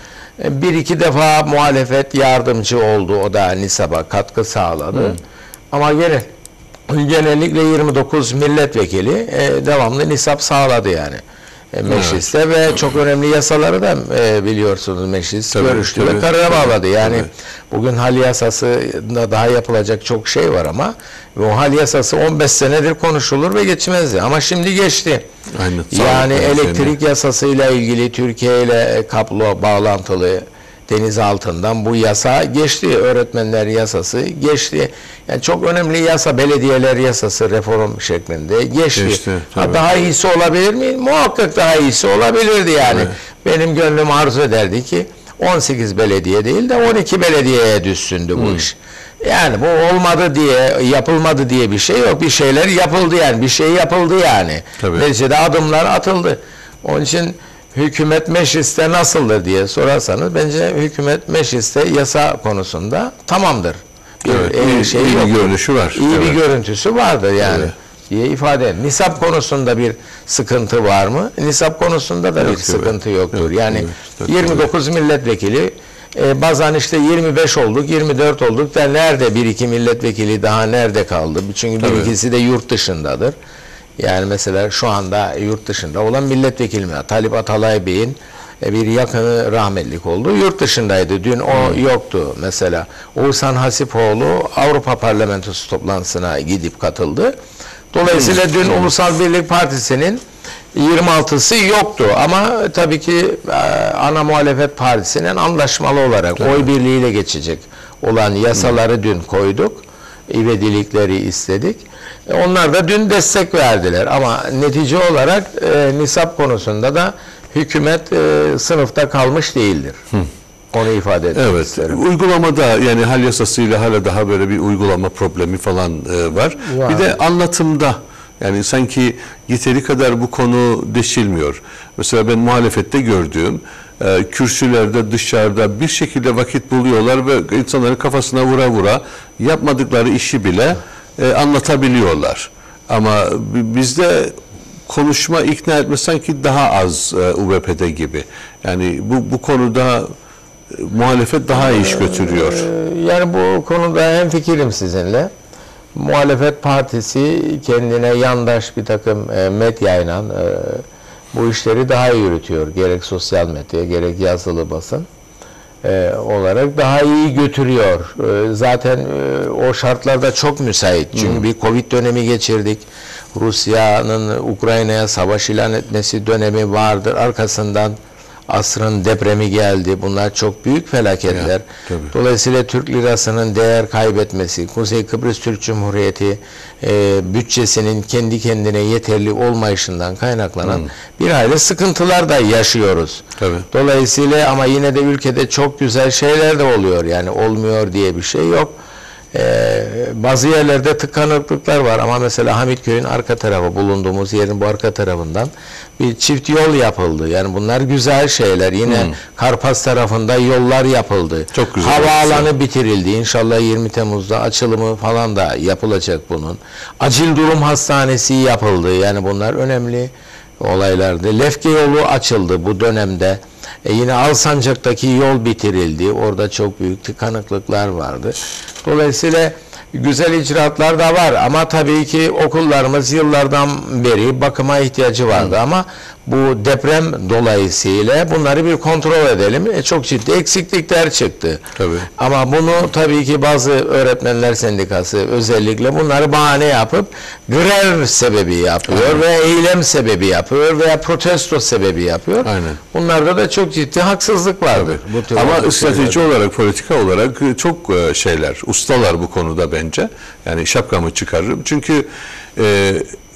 E, bir iki defa muhalefet yardımcı oldu. O da nisaba katkı sağladı. Hmm. Ama genel, genellikle yirmi dokuz milletvekili e, devamlı nisap sağladı yani. Mecliste evet. ve çok önemli yasaları da e, biliyorsunuz meclis tabii, görüştü tabii, ve karara bağladı. Yani tabii. bugün hal yasasında daha yapılacak çok şey var ama o hal yasası on beş senedir konuşulur ve geçmezdi. Ama şimdi geçti. Aynen, yani elektrik seni. yasasıyla ilgili Türkiye ile kablo bağlantılı deniz altından bu yasa geçti. Öğretmenler yasası geçti. Yani çok önemli yasa, belediyeler yasası reform şeklinde geçti. geçti ha, daha iyisi olabilir mi? Muhakkak daha iyisi olabilirdi yani. Evet. Benim gönlüm arzu ederdi ki on sekiz belediye değil de on iki belediyeye düşsündü bu hmm. iş. Yani bu olmadı diye, yapılmadı diye bir şey yok. Bir şeyler yapıldı yani. Bir şey yapıldı yani. Neticede adımlar atıldı. Onun için hükümet mecliste nasıldır diye sorarsanız bence hükümet mecliste yasa konusunda tamamdır. Bir evet, iyi, şey iyi bir görünüşü var. İyi evet. bir görüntüsü vardır yani evet. diye ifade ederim. Nisap konusunda bir sıkıntı var mı? Nisap konusunda da yok, bir sıkıntı evet. yoktur. Evet, yani evet, yirmi dokuz evet. milletvekili e, bazen işte yirmi beş olduk, yirmi dört olduk da nerede bir iki milletvekili daha nerede kaldı? Çünkü bir evet. ikisi de yurt dışındadır. Yani mesela şu anda yurt dışında olan milletvekili Talip Atalay Bey'in bir yakını rahmetlik oldu. Yurt dışındaydı. Dün o hmm. yoktu mesela. Oğuzhan Hasipoğlu Avrupa Parlamentosu toplantısına gidip katıldı. Dolayısıyla hmm. dün hmm. Ulusal Birlik Partisi'nin yirmi altısı yoktu. Ama tabii ki ana muhalefet partisinin anlaşmalı olarak evet. oy birliğiyle geçecek olan yasaları hmm. dün koyduk. İvedilikleri istedik. Onlar da dün destek verdiler ama netice olarak e, nisap konusunda da hükümet e, sınıfta kalmış değildir. Hı. Onu ifade etmek evet, isterim. Uygulamada yani hal yasasıyla hala daha böyle bir uygulama problemi falan e, var. var. Bir de anlatımda yani sanki yeteri kadar bu konu deşilmiyor. Mesela ben muhalefette gördüğüm e, kürsülerde dışarıda bir şekilde vakit buluyorlar ve insanların kafasına vura vura yapmadıkları işi bile e, anlatabiliyorlar. Ama bizde konuşma, ikna etme sanki daha az e, U B P'de gibi. Yani bu bu konuda e, muhalefet daha iyi iş götürüyor. Yani bu konuda hemfikirim sizinle. Muhalefet partisi kendine yandaş bir takım e, medyayla e, bu işleri daha iyi yürütüyor. Gerek sosyal medya, gerek yazılı basın e, olarak daha iyi götürüyor. E, zaten e, o şartlarda çok müsait. Çünkü hmm. bir Covid dönemi geçirdik. Rusya'nın Ukrayna'ya savaş ilan etmesi dönemi vardır. Arkasından asrın depremi geldi. Bunlar çok büyük felaketler. Ya, dolayısıyla Türk lirasının değer kaybetmesi, Kuzey Kıbrıs Türk Cumhuriyeti e, bütçesinin kendi kendine yeterli olmayışından kaynaklanan hmm. bir hayli sıkıntılar da yaşıyoruz. Tabii. Dolayısıyla ama yine de ülkede çok güzel şeyler de oluyor. Yani olmuyor diye bir şey yok. Ee, bazı yerlerde tıkanıklıklar var ama mesela Hamitköy'ün arka tarafı, bulunduğumuz yerin bu arka tarafından bir çift yol yapıldı. Yani bunlar güzel şeyler. Yine hmm. Karpas tarafında yollar yapıldı. Çok güzel. Havaalanı olsun. Bitirildi. İnşallah yirmi Temmuz'da açılımı falan da yapılacak bunun. Acil durum hastanesi yapıldı. Yani bunlar önemli olaylardı. Lefke yolu açıldı bu dönemde. E yine Alsancak'taki yol bitirildi. Orada çok büyük tıkanıklıklar vardı. Dolayısıyla güzel icraatlar da var ama tabii ki okullarımız yıllardan beri bakıma ihtiyacı vardı. Hı. Ama bu deprem dolayısıyla bunları bir kontrol edelim. E çok ciddi eksiklikler çıktı. Tabii. Ama bunu tabii ki bazı öğretmenler sendikası özellikle bunları bahane yapıp grev sebebi yapıyor. Aynen. Veya eylem sebebi yapıyor veya protesto sebebi yapıyor. Aynen. Bunlarda da çok ciddi haksızlık vardır. Bu ama strateji olarak, politika olarak çok şeyler, ustalar bu konuda bence. Yani şapkamı çıkarırım. Çünkü e,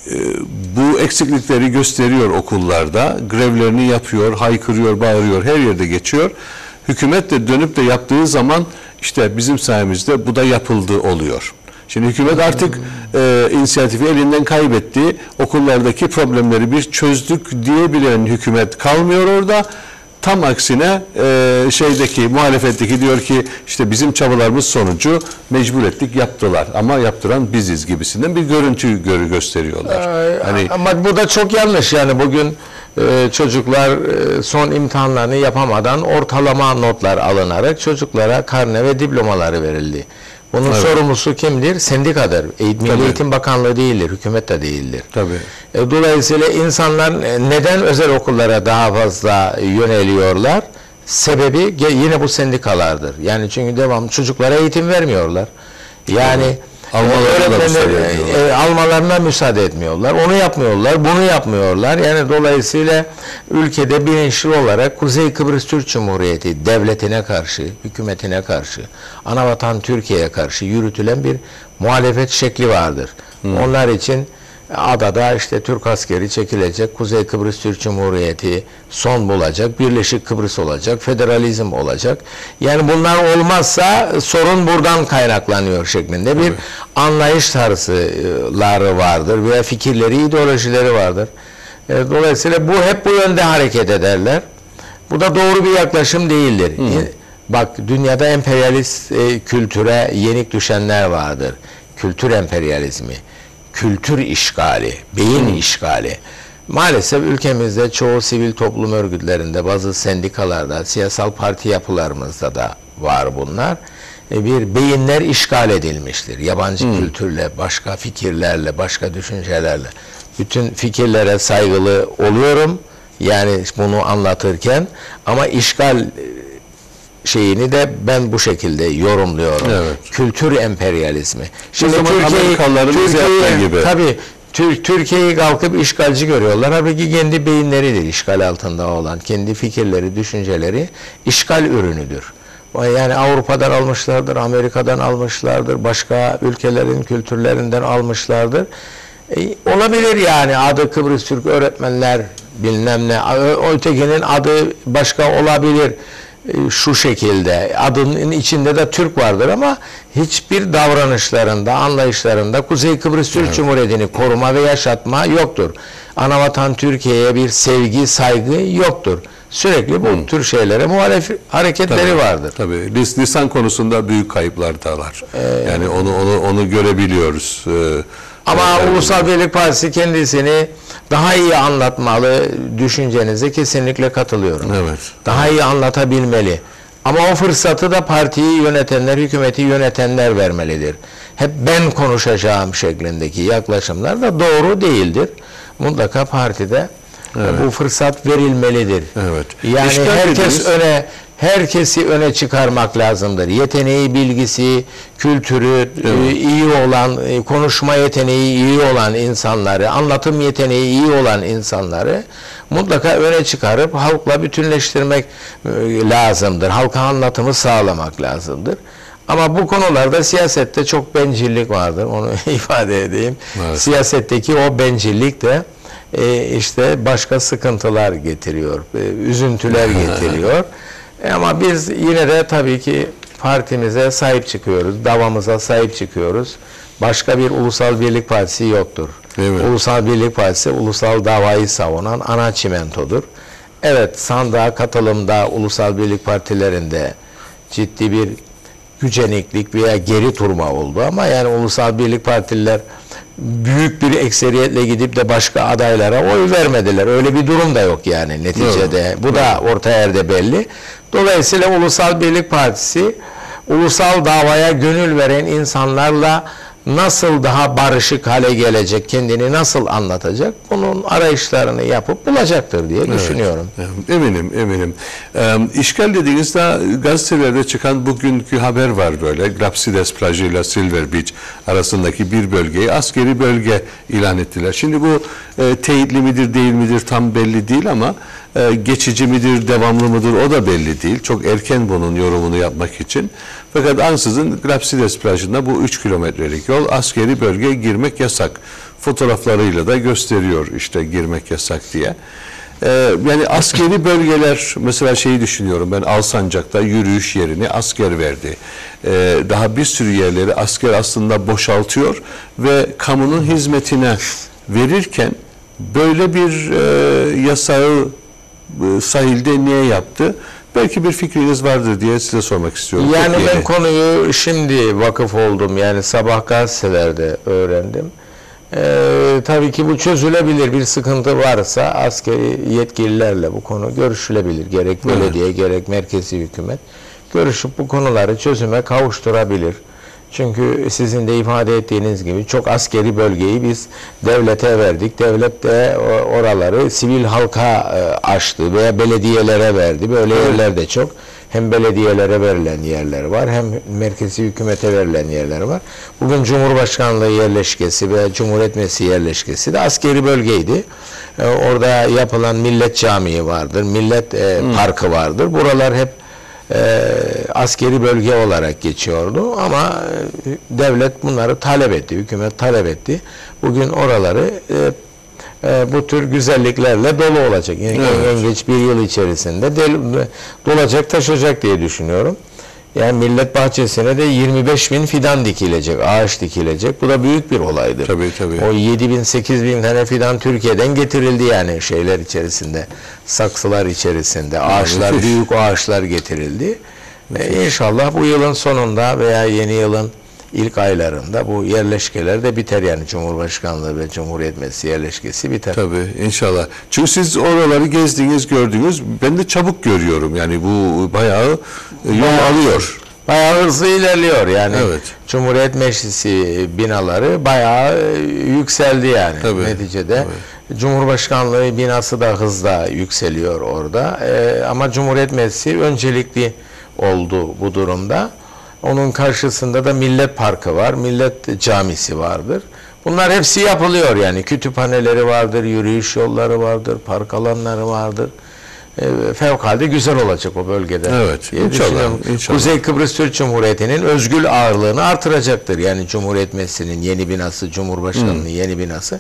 bu eksiklikleri gösteriyor okullarda, grevlerini yapıyor, haykırıyor, bağırıyor, her yerde geçiyor. Hükümet de dönüp de yaptığı zaman işte bizim sayemizde bu da yapıldı oluyor. Şimdi hükümet artık e, inisiyatifi elinden kaybetti. Okullardaki problemleri bir çözdük diyebilen hükümet kalmıyor orada. Tam aksine e, şeydeki muhalefetteki diyor ki işte bizim çabalarımız sonucu mecbur ettik yaptılar ama yaptıran biziz gibisinden bir görüntü gö gösteriyorlar. Ee, hani ama bu da çok yanlış yani bugün e, çocuklar e, son imtihanlarını yapamadan ortalama notlar alınarak çocuklara karne ve diplomaları verildi. Bunun evet. sorumlusu kimdir? Sendikadır. Milli Tabii. Eğitim Bakanlığı değildir, hükümet de değildir. Tabii. E, dolayısıyla insanlar neden özel okullara daha fazla yöneliyorlar? Sebebi yine bu sendikalardır. Yani çünkü devam çocuklara eğitim vermiyorlar. Yani öğretmenler e, almalarına müsaade etmiyorlar. Onu yapmıyorlar, bunu yapmıyorlar. Yani dolayısıyla ülkede bilinçli olarak Kuzey Kıbrıs Türk Cumhuriyeti devletine karşı, hükümetine karşı, anavatan Türkiye'ye karşı yürütülen bir muhalefet şekli vardır. Hmm. Onlar için adada işte Türk askeri çekilecek, Kuzey Kıbrıs Türk Cumhuriyeti son bulacak, Birleşik Kıbrıs olacak, federalizm olacak. Yani bunlar olmazsa sorun buradan kaynaklanıyor şeklinde bir evet. anlayış tarzları vardır veya fikirleri, ideolojileri vardır. Dolayısıyla bu hep bu yönde hareket ederler. Bu da doğru bir yaklaşım değildir. Hı. Bak dünyada emperyalist e, kültüre yenik düşenler vardır. Kültür emperyalizmi. Kültür işgali, beyin hmm. işgali. Maalesef ülkemizde çoğu sivil toplum örgütlerinde, bazı sendikalarda, siyasal parti yapılarımızda da var bunlar. Bir beyinler işgal edilmiştir. Yabancı hmm. kültürle, başka fikirlerle, başka düşüncelerle. Bütün fikirlere saygılı oluyorum. Yani bunu anlatırken ama işgal şeyini de ben bu şekilde yorumluyorum. Evet. Kültür emperyalizmi. Şimdi Türkiye'yi Türkiye, tabii Türkiye'yi kalkıp işgalci görüyorlar. Halbuki kendi beyinleridir işgal altında olan. Kendi fikirleri, düşünceleri işgal ürünüdür. Yani Avrupa'dan almışlardır, Amerika'dan almışlardır, başka ülkelerin kültürlerinden almışlardır. E, olabilir yani adı Kıbrıs Türk öğretmenler bilmem ne, ö- ötekinin adı başka olabilir, e, şu şekilde adının içinde de Türk vardır ama hiçbir davranışlarında, anlayışlarında Kuzey Kıbrıs Türk Evet. Cumhuriyeti'ni koruma ve yaşatma yoktur. Anavatan Türkiye'ye bir sevgi, saygı yoktur. Sürekli bu Hı. tür şeylere muhalef hareketleri Tabii, vardır. Tabii. Lis- Lisan konusunda büyük kayıplardalar. Yani onu onu onu görebiliyoruz. Ee, Ama e, Ulusal Birlik Partisi kendisini daha iyi anlatmalı düşüncenize kesinlikle katılıyorum. Evet. Daha iyi anlatabilmeli. Ama o fırsatı da partiyi yönetenler, hükümeti yönetenler vermelidir. Hep ben konuşacağım şeklindeki yaklaşımlar da doğru değildir. Mutlaka partide Evet. bu fırsat verilmelidir. Evet. Yani İşgal herkes dediğiniz- öne herkesi öne çıkarmak lazımdır. Yeteneği, bilgisi, kültürü e, iyi olan, e, konuşma yeteneği iyi olan insanları, anlatım yeteneği iyi olan insanları mutlaka öne çıkarıp halkla bütünleştirmek e, lazımdır. Halka anlatımı sağlamak lazımdır. Ama bu konularda siyasette çok bencillik vardır. Onu ifade edeyim. Evet. Siyasetteki o bencillik de e, işte başka sıkıntılar getiriyor, e, üzüntüler getiriyor. E, ama biz yine de tabii ki partimize sahip çıkıyoruz, davamıza sahip çıkıyoruz. Başka bir Ulusal Birlik Partisi yoktur. Evet. Ulusal Birlik Partisi ulusal davayı savunan ana çimentodur. Evet, sandığa katılımda Ulusal Birlik Partilerinde ciddi bir güceniklik veya geri durma oldu ama yani Ulusal Birlik Partililer büyük bir ekseriyetle gidip de başka adaylara oy vermediler. Öyle bir durum da yok yani neticede. Bu da orta yerde belli. Dolayısıyla Ulusal Birlik Partisi ulusal davaya gönül veren insanlarla nasıl daha barışık hale gelecek, kendini nasıl anlatacak, bunun arayışlarını yapıp bulacaktır diye düşünüyorum. Evet, eminim, eminim. Ee, işgal dediğinizde gazetelerde çıkan bugünkü haber var böyle. Grapsides plajı ile Silver Beach arasındaki bir bölgeyi askeri bölge ilan ettiler. Şimdi bu e, teyitli midir değil midir tam belli değil ama e, geçici midir, devamlı mıdır o da belli değil. Çok erken bunun yorumunu yapmak için. Fakat ansızın Grapsides plajında bu üç kilometrelik yol askeri bölgeye girmek yasak. Fotoğraflarıyla da gösteriyor işte girmek yasak diye. Ee, yani askeri bölgeler mesela şeyi düşünüyorum ben Alsancak'ta yürüyüş yerini asker verdi. Ee, daha bir sürü yerleri asker aslında boşaltıyor ve kamunun hizmetine verirken böyle bir e, yasağı e, sahilde niye yaptı? Belki bir fikriniz vardır diye size sormak istiyorum. Yani Çok ben yeni. konuyu şimdi vakıf oldum. Yani sabah gazetelerde öğrendim. Ee, tabii ki bu çözülebilir. Bir sıkıntı varsa askeri yetkililerle bu konu görüşülebilir. Gerek belediye evet. gerek merkezi hükümet görüşüp bu konuları çözüme kavuşturabilir. Çünkü sizin de ifade ettiğiniz gibi çok askeri bölgeyi biz devlete verdik. Devlet de oraları sivil halka açtı veya belediyelere verdi. Böyle evet. yerler de çok. Hem belediyelere verilen yerler var hem merkezi hükümete verilen yerler var. Bugün Cumhurbaşkanlığı yerleşkesi ve Cumhuriyet Meclisi yerleşkesi de askeri bölgeydi. Orada yapılan Millet Camii vardır, Millet hmm. Parkı vardır. Buralar hep E, askeri bölge olarak geçiyordu ama e, devlet bunları talep etti, hükümet talep etti. Bugün oraları e, e, bu tür güzelliklerle dolu olacak. Yani evet. en geç bir yıl içerisinde del, dolacak, taşacak diye düşünüyorum. Yani Millet Bahçesi'ne de yirmi beş bin fidan dikilecek, ağaç dikilecek. Bu da büyük bir olaydır. Tabii, tabii. O yedi bin sekiz bin tane fidan Türkiye'den getirildi yani şeyler içerisinde, saksılar içerisinde, ağaçlar, Müthiş. büyük ağaçlar getirildi. Ee, İnşallah bu yılın sonunda veya yeni yılın ilk aylarında bu yerleşkeler de biter yani Cumhurbaşkanlığı ve Cumhuriyet Meclisi yerleşkesi biter. Tabii inşallah. Çünkü siz oraları gezdiniz, gördünüz. Ben de çabuk görüyorum. Yani bu bayağı yol bayağı, alıyor. Bayağı hızlı ilerliyor yani. Evet. Cumhuriyet Meclisi binaları bayağı yükseldi yani tabii, neticede. tabii. Cumhurbaşkanlığı binası da hızla yükseliyor orada. Ee, ama Cumhuriyet Meclisi öncelikli oldu bu durumda. Onun karşısında da Millet Parkı var, Millet Camisi vardır. Bunlar hepsi yapılıyor yani. Kütüphaneleri vardır, yürüyüş yolları vardır, park alanları vardır. E, fevkalade güzel olacak o bölgede. Evet, inşallah, inşallah. Kuzey Kıbrıs Türk Cumhuriyeti'nin özgül ağırlığını artıracaktır. Yani Cumhuriyet Meclisi'nin yeni binası, Cumhurbaşkanlığı hmm. yeni binası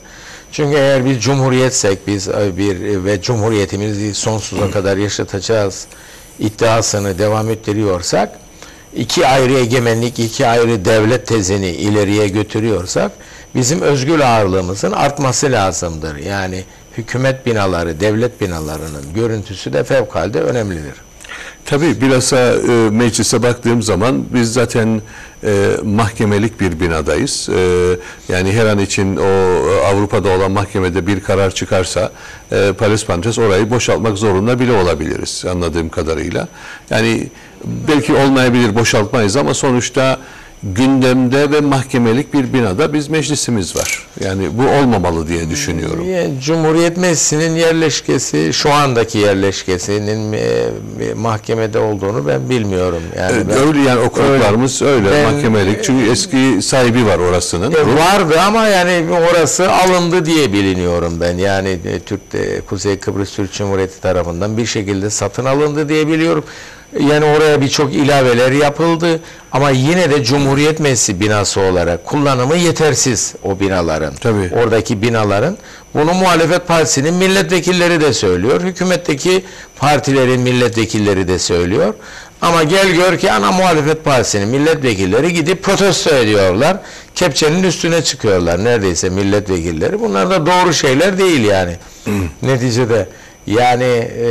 Çünkü eğer biz cumhuriyetsek biz bir ve cumhuriyetimizi sonsuza kadar yaşatacağız iddiasını devam ettiriyorsak, iki ayrı egemenlik, iki ayrı devlet tezini ileriye götürüyorsak bizim özgür ağırlığımızın artması lazımdır. Yani hükümet binaları, devlet binalarının görüntüsü de fevkalade önemlidir. Tabii bilhassa e, meclise baktığım zaman biz zaten e, mahkemelik bir binadayız. E, yani her an için o Avrupa'da olan mahkemede bir karar çıkarsa e, Paris Pantes orayı boşaltmak zorunda bile olabiliriz anladığım kadarıyla. Yani belki olmayabilir, boşaltmayız ama sonuçta gündemde ve mahkemelik bir binada biz meclisimiz var. Yani bu olmamalı diye düşünüyorum. Yani Cumhuriyet Meclisi'nin yerleşkesi, şu andaki yerleşkesinin e, mahkemede olduğunu ben bilmiyorum. Yani Evet, ben, öyle yani okullarımız öyle, öyle ben, mahkemelik. Çünkü eski sahibi var orasının. E, vardı ama yani orası alındı diye biliniyorum ben. Yani e, Türk e, Kuzey Kıbrıs Türk Cumhuriyeti tarafından bir şekilde satın alındı diye biliyorum. Yani oraya birçok ilaveler yapıldı ama yine de Cumhuriyet Meclisi binası olarak kullanımı yetersiz o binaların. Tabii. Oradaki binaların. Bunu muhalefet partisinin milletvekilleri de söylüyor. Hükümetteki partilerin milletvekilleri de söylüyor. Ama gel gör ki ana muhalefet partisinin milletvekilleri gidip protesto ediyorlar. Kepçenin üstüne çıkıyorlar neredeyse milletvekilleri. Bunlar da doğru şeyler değil yani. Neticede. Yani e,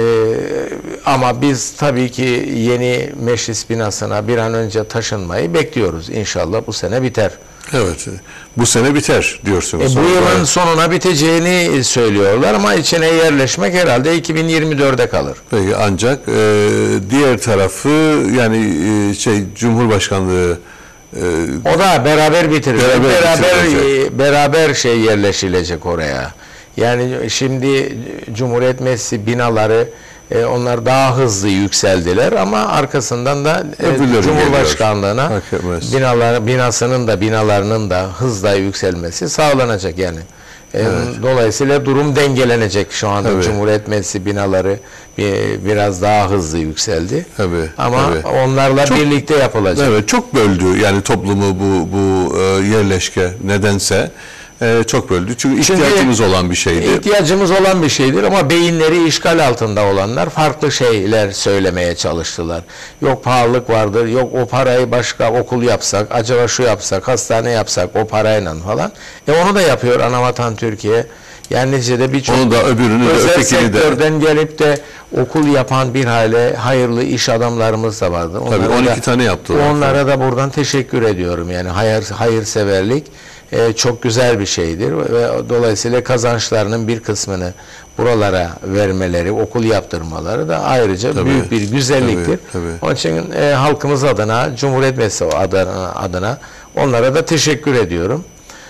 ama biz tabii ki yeni meclis binasına bir an önce taşınmayı bekliyoruz. İnşallah bu sene biter. Evet. Bu sene biter diyorsunuz. E, bu yılın sonuna biteceğini söylüyorlar ama içine yerleşmek herhalde iki bin yirmi dörde kalır. Peki ancak e, diğer tarafı yani e, şey Cumhurbaşkanlığı e, o da beraber bitirir. Beraber, beraber, e, beraber şey yerleşilecek oraya. Yani şimdi Cumhuriyet Meclisi binaları e, onlar daha hızlı yükseldiler ama arkasından da e, Cumhurbaşkanlığına binalar, binasının da binalarının da hızla yükselmesi sağlanacak yani. E, evet. Dolayısıyla durum dengelenecek şu anda. Evet. Cumhuriyet Meclisi binaları bir, biraz daha hızlı yükseldi. Evet. Ama evet. onlarla çok, birlikte yapılacak. Evet, çok böldü yani toplumu bu bu e, yerleşke nedense. Ee, çok böldü. Çünkü ihtiyacımız Çünkü olan bir şeydi. İhtiyacımız olan bir şeydir ama beyinleri işgal altında olanlar farklı şeyler söylemeye çalıştılar. Yok pahalılık vardır, yok o parayı başka okul yapsak, acaba şu yapsak, hastane yapsak o parayla falan. E onu da yapıyor Anavatan Türkiye. Yani neticede birçok özel sektörden de. gelip de okul yapan bir hale hayırlı iş adamlarımız da vardı. Onlara Tabii on iki da, tane yaptılar. Onlara da buradan teşekkür ediyorum. Yani hayır hayırseverlik e, çok güzel bir şeydir ve dolayısıyla kazançlarının bir kısmını buralara vermeleri, okul yaptırmaları da ayrıca tabii, büyük bir güzelliktir. Tabii, tabii. Onun için e, halkımız adına, Cumhuriyet Meclisi adına, adına onlara da teşekkür ediyorum.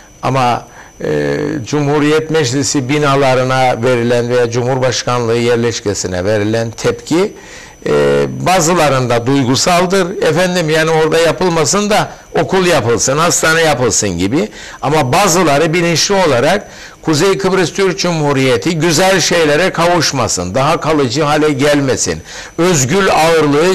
Ama e, Cumhuriyet Meclisi binalarına verilen veya Cumhurbaşkanlığı yerleşkesine verilen tepki e, bazılarında duygusaldır. Efendim yani orada yapılmasın da okul yapılsın, hastane yapılsın gibi. Ama bazıları bilinçli olarak Kuzey Kıbrıs Türk Cumhuriyeti güzel şeylere kavuşmasın, daha kalıcı hale gelmesin, özgül ağırlığı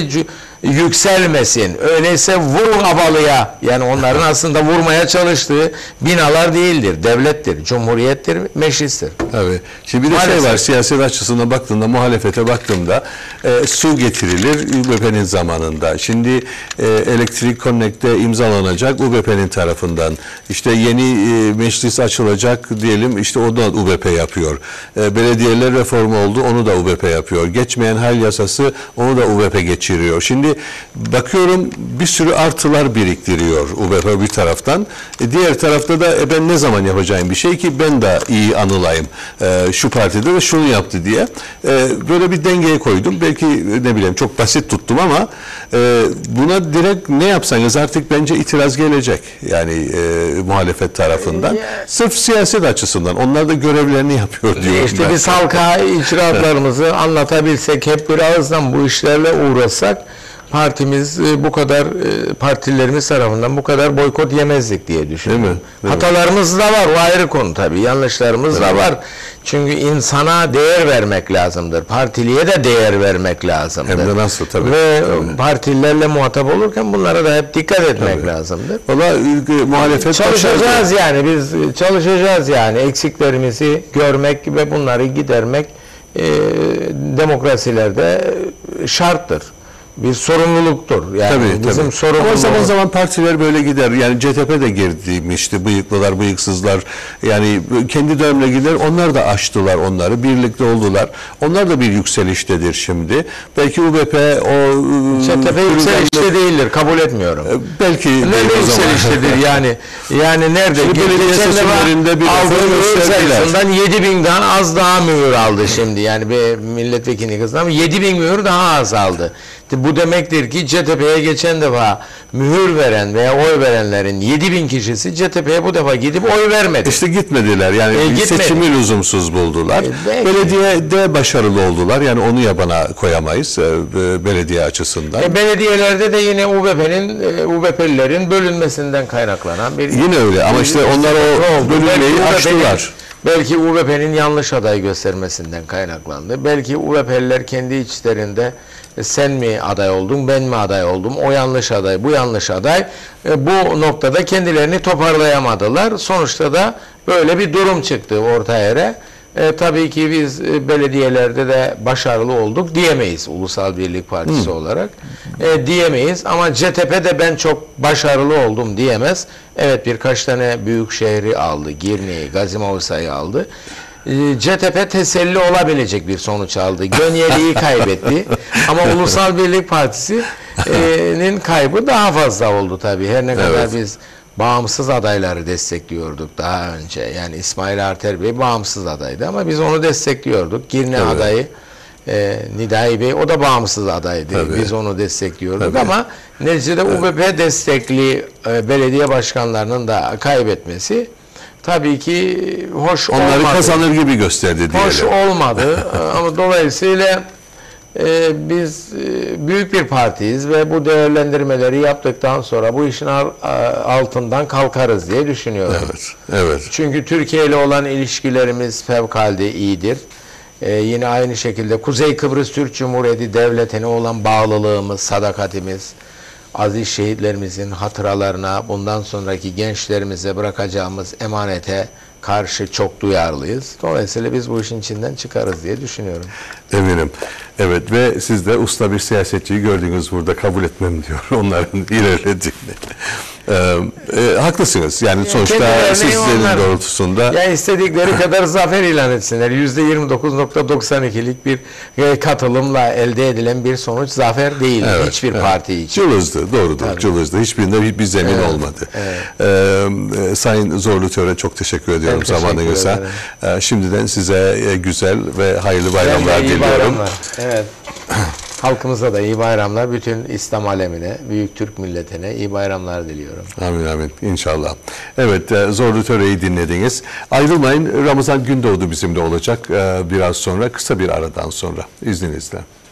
yükselmesin. Öyleyse vur abalıya, yani onların aslında vurmaya çalıştığı binalar değildir, devlettir, cumhuriyettir, meclistir. Evet. Şimdi bir de Maalesef. şey var, siyaset açısından baktığımda, muhalefete baktığımda e, su getirilir U B P'nin zamanında. Şimdi e, Elektrik Connect'te imzalanacak U B P'nin tarafından. İşte yeni e, meclis açılacak diyelim, işte o da U B P yapıyor. E, belediyeler reformu oldu, onu da U B P yapıyor. Geçmeyen hal yasası, onu da U B P geçiriyor. Şimdi bakıyorum bir sürü artılar biriktiriyor U B P bir taraftan. E, diğer tarafta da e, ben ne zaman yapacağım bir şey ki ben de iyi anılayım. E, şu partide de şunu yaptı diye. E, böyle bir dengeye koydum. Belki ne bileyim çok basit tuttum ama e, buna direkt ne yapsanız artık bence itiraz gelecek. Yani e, muhalefet tarafından. Sırf siyaset açısından. Onlar da görevlerini yapıyor diyorum. İşte biz halka icraatlarımızı anlatabilsek, hep bir ağızdan bu işlerle uğraşsak partimiz bu kadar, partilerimiz tarafından bu kadar boykot yemezdik diye düşünüyorum. Değil mi? Değil Hatalarımız mi? da var, o ayrı konu tabii. Yanlışlarımız Değil da mi? var. Çünkü insana değer vermek lazımdır. Partiliye de değer vermek lazımdır. Hem de nasıl tabii. Ve tabii. partilerle muhatap olurken bunlara da hep dikkat etmek Tabii. lazımdır. Valla e, muhalefet Çalışacağız yani biz çalışacağız yani eksiklerimizi görmek ve bunları gidermek e, demokrasilerde şarttır. Bir sorumluluktur. Yani Tabii, bizim tabii. sorumluluğumuz. Ama zaman zaman partiler böyle gider. Yani C T P de girmişti. Bıyıklılar, bıyıksızlar. Yani kendi dönemine gider. Onlar da aştılar onları. Birlikte oldular. Onlar da bir yükseliştedir şimdi. Belki U B P o... C T P yükselişte değildir. Kabul etmiyorum. Belki Nerede yükseliştedir yani? Yani nerede? Şimdi belediye Geçen defa seçimlerinde bir aldığı reform mühür gösterdiler. sayısından yedi binden az daha mühür aldı şimdi. Yani bir milletvekili kızından yedi bin mühür daha az aldı. Bu demektir ki C T P'ye geçen defa mühür veren veya oy verenlerin yedi bin kişisi C T P'ye bu defa gidip oy vermedi. İşte gitmediler. Yani E, gitmedi. seçimi lüzumsuz buldular. E, belki. Belediyede başarılı oldular. Yani onu yabana koyamayız e, belediye açısından. E, belediyelerde de yine U B P'nin e, U B P'lilerin bölünmesinden kaynaklanan bir... Yine öyle ama işte onlar o bölünmeyi aştılar. Belki U B P'nin yanlış aday göstermesinden kaynaklandı. Belki U B P'liler kendi içlerinde e, sen mi aday oldun, ben mi aday oldum, o yanlış aday, bu yanlış aday. E, bu noktada kendilerini toparlayamadılar. Sonuçta da böyle bir durum çıktı orta yere. E, tabii ki biz e, belediyelerde de başarılı olduk diyemeyiz Ulusal Birlik Partisi Hı. olarak. E, diyemeyiz ama C T P'de ben çok başarılı oldum diyemez. Evet birkaç tane büyük şehri aldı. Girne'yi, Gazimausa'yı aldı. E, C T P teselli olabilecek bir sonuç aldı. Gönyeli'yi kaybetti. Ama Ulusal Birlik Partisi'nin kaybı daha fazla oldu tabii. Her ne kadar Evet. biz bağımsız adayları destekliyorduk daha önce. Yani İsmail Arter Bey bağımsız adaydı ama biz onu destekliyorduk. Girne Evet. adayı e, Nidai Bey o da bağımsız adaydı. Tabii. Biz onu destekliyorduk Tabii. ama neticede U B P destekli e, belediye başkanlarının da kaybetmesi tabii ki hoş Onları olmadı. kazanır gibi gösterdi diyelim. Hoş olmadı ama dolayısıyla Ee, biz e, büyük bir partiyiz ve bu değerlendirmeleri yaptıktan sonra bu işin al- altından kalkarız diye düşünüyorum. Evet, evet. Çünkü Türkiye ile olan ilişkilerimiz fevkalade iyidir. Ee, yine aynı şekilde Kuzey Kıbrıs Türk Cumhuriyeti Devleti'ne olan bağlılığımız, sadakatimiz, aziz şehitlerimizin hatıralarına, bundan sonraki gençlerimize bırakacağımız emanete karşı çok duyarlıyız. Dolayısıyla biz bu işin içinden çıkarız diye düşünüyorum. Eminim. Evet ve siz de usta bir siyasetçiyi gördünüz burada, kabul etmem diyor onların ilerlediğini. Ee, e, haklısınız. Yani sonuçta kendilerine sizlerin onlar- doğrultusunda Ya istedikleri kadar zafer ilan etsinler. yüzde yirmi dokuz nokta doksan ikilik bir e, katılımla elde edilen bir sonuç zafer değil Evet, hiçbir evet. parti için. Cılızdı, doğrudur. Tabii. Cılızdı. Hiçbirinde bir, bir zemin Evet, olmadı. evet. Ee, e, Sayın Zorlu Töre çok teşekkür ediyorum Ben teşekkür zamanınıza. ederim. Ee, şimdiden size e, güzel ve hayırlı bayramlar İyi diliyorum. bayramlar. Evet. Halkımıza da iyi bayramlar. Bütün İslam alemine, büyük Türk milletine iyi bayramlar diliyorum. Amin amin inşallah. Evet e, Zorlu Töre'yi dinlediniz. Ayrılmayın, Ramazan Gündoğdu bizimle olacak e, biraz sonra, kısa bir aradan sonra izninizle.